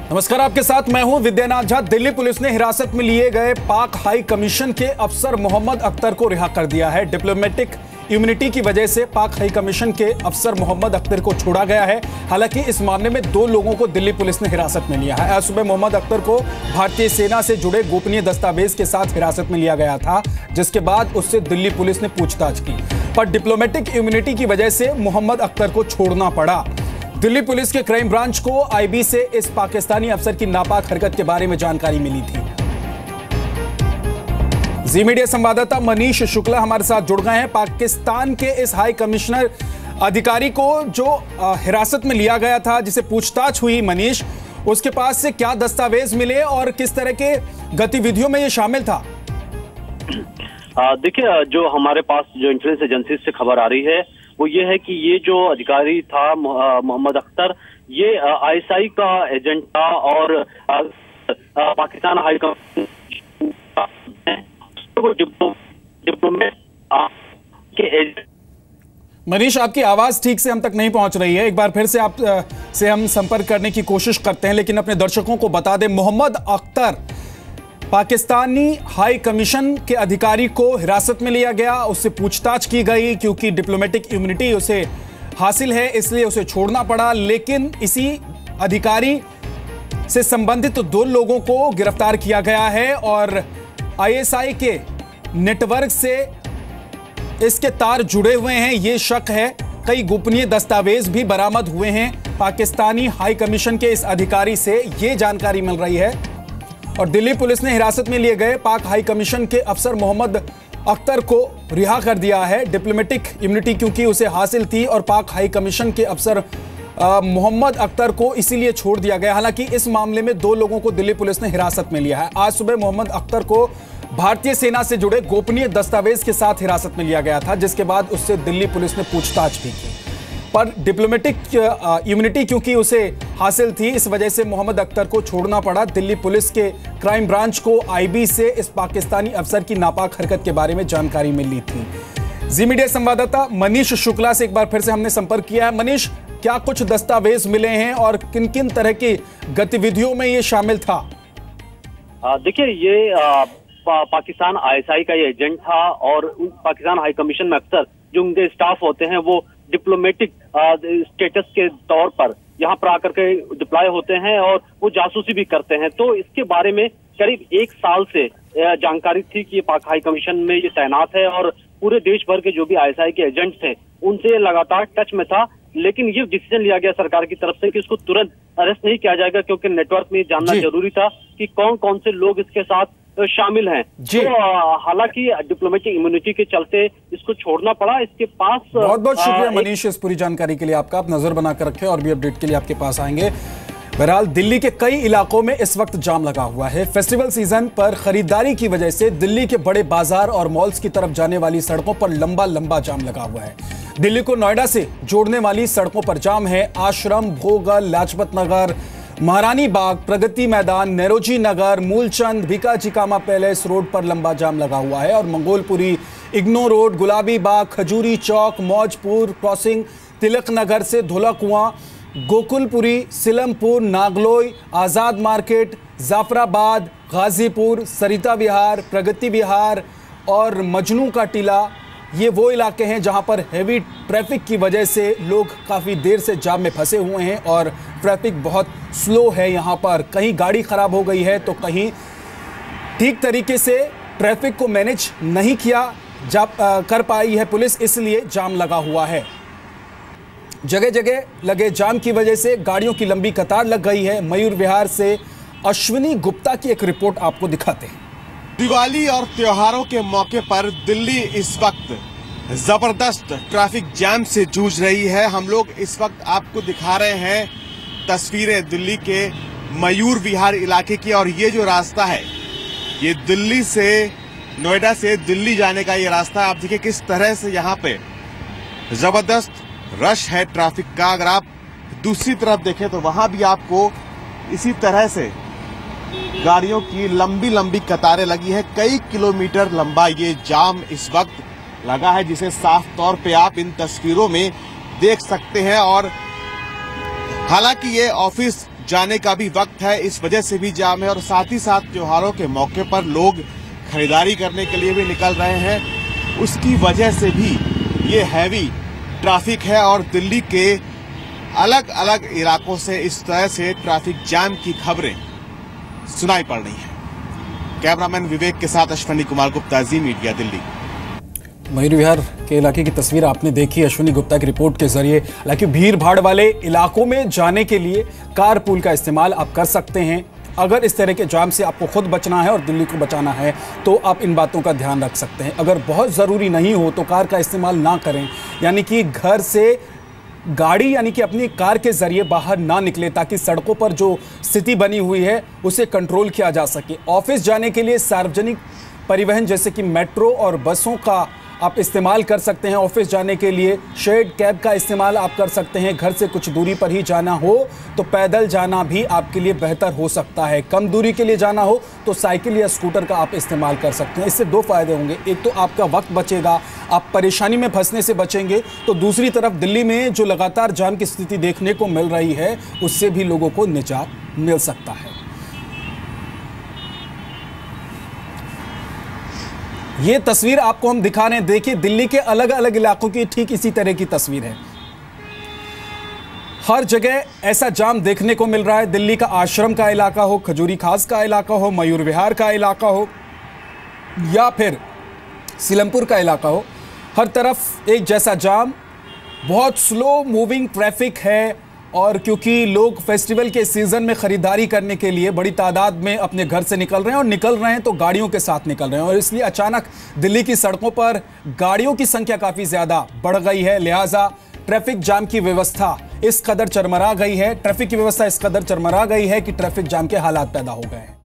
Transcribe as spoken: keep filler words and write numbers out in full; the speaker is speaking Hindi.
नमस्कार, आपके साथ मैं हूं विद्यानाथ झा। दिल्ली पुलिस ने हिरासत में लिए गए पाक हाई कमीशन के अफसर मोहम्मद अख्तर को रिहा कर दिया है। डिप्लोमेटिक इम्यूनिटी की वजह से पाक हाई कमीशन के अफसर मोहम्मद अख्तर को छोड़ा गया है। हालांकि इस मामले में दो लोगों को दिल्ली पुलिस ने हिरासत में लिया है। आज सुबह मोहम्मद अख्तर को भारतीय सेना से जुड़े गोपनीय दस्तावेज के साथ हिरासत में लिया गया था, जिसके बाद उससे दिल्ली पुलिस ने पूछताछ की, पर डिप्लोमेटिक इम्यूनिटी की वजह से मोहम्मद अख्तर को छोड़ना पड़ा। दिल्ली पुलिस के क्राइम ब्रांच को आईबी से इस पाकिस्तानी अफसर की नापाक हरकत के बारे में जानकारी मिली थी। जी मीडिया संवाददाता मनीष शुक्ला हमारे साथ जुड़ गए हैं। पाकिस्तान के इस हाई कमिश्नर अधिकारी को जो हिरासत में लिया गया था, जिसे पूछताछ हुई, मनीष, उसके पास से क्या दस्तावेज मिले और किस तरह के गतिविधियों में ये शामिल था? देखिए, जो हमारे पास जो इंटेलिजेंस एजेंसी से खबर आ रही है वो ये है कि ये जो अधिकारी था मोहम्मद अख्तर, ये आईएसआई का एजेंट था और पाकिस्तान हाई कमीशन डिप्लोमेट के एजेंट। मनीष, आपकी आवाज ठीक से हम तक नहीं पहुंच रही है। एक बार फिर से आप से हम संपर्क करने की कोशिश करते हैं, लेकिन अपने दर्शकों को बता दें, मोहम्मद अख्तर पाकिस्तानी हाई कमीशन के अधिकारी को हिरासत में लिया गया, उससे पूछताछ की गई क्योंकि डिप्लोमेटिक इम्यूनिटी उसे हासिल है, इसलिए उसे छोड़ना पड़ा। लेकिन इसी अधिकारी से संबंधित तो दो लोगों को गिरफ्तार किया गया है और आईएसआई के नेटवर्क से इसके तार जुड़े हुए हैं, ये शक है। कई गोपनीय दस्तावेज भी बरामद हुए हैं पाकिस्तानी हाई कमीशन के इस अधिकारी से, ये जानकारी मिल रही है। और दिल्ली पुलिस ने हिरासत में लिए गए पाक हाई कमीशन के अफसर मोहम्मद अख्तर को रिहा कर दिया है। डिप्लोमेटिक इम्यूनिटी क्योंकि उसे हासिल थी और पाक हाई कमीशन के अफसर मोहम्मद अख्तर को इसीलिए छोड़ दिया गया। हालांकि इस मामले में दो लोगों को दिल्ली पुलिस ने हिरासत में लिया है। आज सुबह मोहम्मद अख्तर को भारतीय सेना से जुड़े गोपनीय दस्तावेज के साथ हिरासत में लिया गया था, जिसके बाद उससे दिल्ली पुलिस ने पूछताछ भी की, पर डिप्लोमेटिक इम्यूनिटी क्योंकि उसे हासिल थी, इस वजह से मोहम्मद अख्तर को छोड़ना पड़ा। दिल्ली पुलिस के क्राइम ब्रांच को आईबी से इस पाकिस्तानी अफसर की नापाक हरकत के बारे में जानकारी मिली थी। जी मीडिया संवाददाता मनीष शुक्ला से एक बार फिर से हमने संपर्क किया है। मनीष, क्या कुछ दस्तावेज मिले हैं और किन किन तरह की गतिविधियों में ये शामिल था? देखिए, ये आ, पा, पाकिस्तान आईएसआई का ये एजेंट था और पाकिस्तान हाई कमीशन में अक्सर जो उनके स्टाफ होते हैं वो डिप्लोमेटिक स्टेटस के तौर पर यहाँ पर आकर के डिप्लॉय होते हैं और वो जासूसी भी करते हैं। तो इसके बारे में करीब एक साल से जानकारी थी कि ये पाक हाई कमीशन में ये तैनात है और पूरे देश भर के जो भी आईएसआई के एजेंट थे उनसे लगातार टच में था। लेकिन ये डिसीजन लिया गया सरकार की तरफ से कि इसको तुरंत अरेस्ट नहीं किया जाएगा, क्योंकि नेटवर्क में जानना जरूरी था कि कौन कौन से लोग इसके साथ शामिल हैं। तो हालांकि डिप्लोमेटिक इम्यूनिटी के चलते इसको छोड़ना पड़ा। इसके पास बहुत बहुत शुक्रिया मनीष इस पूरी जानकारी के लिए आपका। आप नजर बनाकर रखें और भी अपडेट के लिए आपके पास आएंगे। बहरहाल, दिल्ली के कई इलाकों में इस वक्त जाम लगा हुआ है। फेस्टिवल सीजन पर खरीदारी की वजह से दिल्ली के बड़े बाजार और मॉल्स की तरफ जाने वाली सड़कों पर लंबा लंबा जाम लगा हुआ है। दिल्ली को नोएडा से जोड़ने वाली सड़कों पर जाम है। आश्रम, भोगल, लाजपत नगर, महारानी बाग, प्रगति मैदान, नेरोजी नगर, मूलचंद, भिकाजी कामा पैलेस रोड पर लंबा जाम लगा हुआ है और मंगोलपुरी, इग्नो रोड, गुलाबी बाग, खजूरी चौक, मौजपुर क्रॉसिंग, तिलक नगर से धोला कुआं, गोकुलपुरी, सिलमपुर, नागलोई, आजाद मार्केट, जाफराबाद, गाजीपुर, सरिता विहार, प्रगति विहार और मजनू का टीला, ये वो इलाके हैं जहां पर हेवी ट्रैफिक की वजह से लोग काफ़ी देर से जाम में फंसे हुए हैं और ट्रैफिक बहुत स्लो है। यहां पर कहीं गाड़ी खराब हो गई है तो कहीं ठीक तरीके से ट्रैफिक को मैनेज नहीं किया जा आ, कर पाई है पुलिस, इसलिए जाम लगा हुआ है। जगह जगह लगे जाम की वजह से गाड़ियों की लंबी कतार लग गई है। मयूर विहार से अश्विनी गुप्ता की एक रिपोर्ट आपको दिखाते हैं। दिवाली और त्योहारों के मौके पर दिल्ली इस वक्त जबरदस्त ट्रैफिक जैम से जूझ रही है। हम लोग इस वक्त आपको दिखा रहे हैं तस्वीरें दिल्ली के मयूर विहार इलाके की, और ये जो रास्ता है ये दिल्ली से, नोएडा से दिल्ली जाने का ये रास्ता है। आप देखिए किस तरह से यहाँ पे जबरदस्त रश है ट्रैफिक का। अगर आप दूसरी तरफ देखें तो वहां भी आपको इसी तरह से गाड़ियों की लंबी लंबी कतारें लगी है। कई किलोमीटर लंबा ये जाम इस वक्त लगा है, जिसे साफ तौर पे आप इन तस्वीरों में देख सकते हैं। और हालांकि ये ऑफिस जाने का भी वक्त है, इस वजह से भी जाम है। और साथ ही साथ त्योहारों के मौके पर लोग खरीदारी करने के लिए भी निकल रहे हैं, उसकी वजह से भी ये हैवी ट्रैफिक है। और दिल्ली के अलग अलग इलाकों से इस तरह से ट्रैफिक जाम की खबरें सुनाई पड़ रही हैं। कैमरामैन विवेक के साथ अश्विनी कुमार गुप्ता, जी मीडिया, दिल्ली। मयूर विहार के इलाके की तस्वीर आपने देखी अश्विनी गुप्ता की रिपोर्ट के जरिए। हालांकि भीड़ भाड़ वाले इलाकों में जाने के लिए कार पूल का इस्तेमाल आप कर सकते हैं। अगर इस तरह के जाम से आपको खुद बचना है और दिल्ली को बचाना है तो आप इन बातों का ध्यान रख सकते हैं। अगर बहुत ज़रूरी नहीं हो तो कार का इस्तेमाल ना करें, यानी कि घर से गाड़ी यानी कि अपनी कार के जरिए बाहर ना निकले, ताकि सड़कों पर जो स्थिति बनी हुई है उसे कंट्रोल किया जा सके। ऑफिस जाने के लिए सार्वजनिक परिवहन जैसे कि मेट्रो और बसों का आप इस्तेमाल कर सकते हैं। ऑफिस जाने के लिए शेयर्ड कैब का इस्तेमाल आप कर सकते हैं। घर से कुछ दूरी पर ही जाना हो तो पैदल जाना भी आपके लिए बेहतर हो सकता है। कम दूरी के लिए जाना हो तो साइकिल या स्कूटर का आप इस्तेमाल कर सकते हैं। इससे दो फायदे होंगे, एक तो आपका वक्त बचेगा, आप परेशानी में फंसने से बचेंगे, तो दूसरी तरफ दिल्ली में जो लगातार जाम की स्थिति देखने को मिल रही है उससे भी लोगों को निजात मिल सकता है। ये तस्वीर आपको हम दिखा रहे हैं, देखिए दिल्ली के अलग अलग इलाकों की ठीक इसी तरह की तस्वीर है। हर जगह ऐसा जाम देखने को मिल रहा है। दिल्ली का आश्रम का इलाका हो, खजूरी खास का इलाका हो, मयूर विहार का इलाका हो या फिर सीलमपुर का इलाका हो, हर तरफ एक जैसा जाम। बहुत स्लो मूविंग ट्रैफिक है और क्योंकि लोग फेस्टिवल के सीजन में खरीदारी करने के लिए बड़ी तादाद में अपने घर से निकल रहे हैं और निकल रहे हैं तो गाड़ियों के साथ निकल रहे हैं, और इसलिए अचानक दिल्ली की सड़कों पर गाड़ियों की संख्या काफी ज्यादा बढ़ गई है। लिहाजा ट्रैफिक जाम की व्यवस्था इस कदर चरमरा गई है ट्रैफिक की व्यवस्था इस कदर चरमरा गई है कि ट्रैफिक जाम के हालात पैदा हो गए हैं।